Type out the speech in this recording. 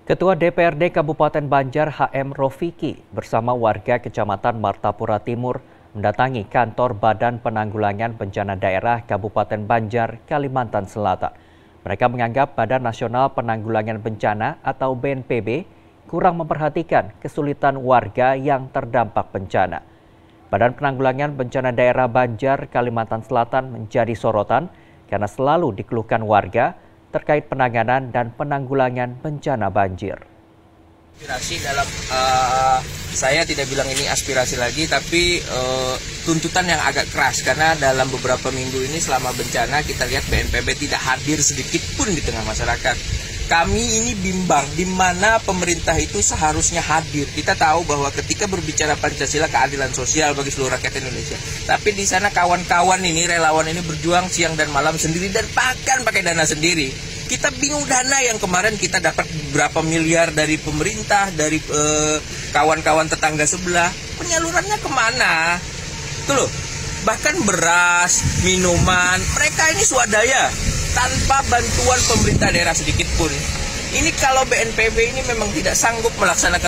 Ketua DPRD Kabupaten Banjar HM Rofiki bersama warga Kecamatan Martapura Timur mendatangi kantor Badan Penanggulangan Bencana Daerah Kabupaten Banjar, Kalimantan Selatan. Mereka menganggap Badan Nasional Penanggulangan Bencana atau BNPB kurang memperhatikan kesulitan warga yang terdampak bencana. Badan Penanggulangan Bencana Daerah Banjar, Kalimantan Selatan menjadi sorotan karena selalu dikeluhkan warga terkait penanganan dan penanggulangan bencana banjir. Aspirasi dalam saya tidak bilang ini aspirasi lagi, tapi tuntutan yang agak keras karena dalam beberapa minggu ini selama bencana kita lihat BNPB tidak hadir sedikit pun di tengah masyarakat. Kami ini bimbang di mana pemerintah itu seharusnya hadir. Kita tahu bahwa ketika berbicara Pancasila keadilan sosial bagi seluruh rakyat Indonesia, tapi di sana kawan-kawan ini, relawan ini berjuang siang dan malam sendiri dan bahkan pakai dana sendiri. Kita bingung dana yang kemarin kita dapat berapa miliar dari pemerintah, dari kawan-kawan tetangga sebelah, penyalurannya kemana? Tuh loh, bahkan beras, minuman, mereka ini swadaya tanpa bantuan pemerintah daerah sedikit pun. Ini kalau BNPB ini memang tidak sanggup melaksanakan